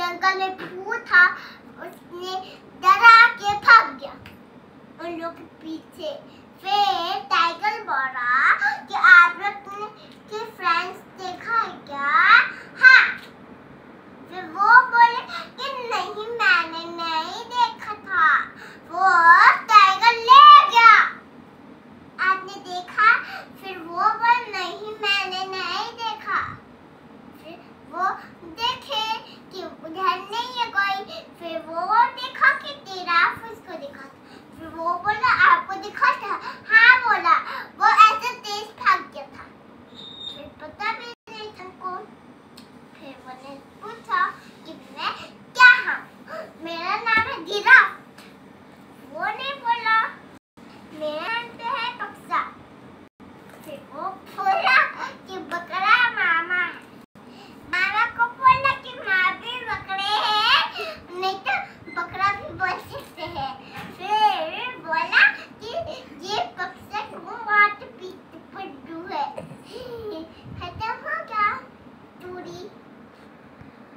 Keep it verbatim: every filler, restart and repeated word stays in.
जंगल में भूत था, उसने डरा के भाग गया उन लोग के पीछे। फिर टाइगर बोला कि आप लोग के फ्रेंड्स देखा है क्या? हाँ। फिर वो बोले कि नहीं मैंने नहीं देखा था, वो टाइगर ले गया। आपने देखा? फिर वो बोले नहीं मैंने नहीं देखा। फिर वो देखे कि उधर नहीं है कोई। फिर वो देखा कि जिराफ उसको दिखा। फिर वो बोला आपको दिखा था? हाँ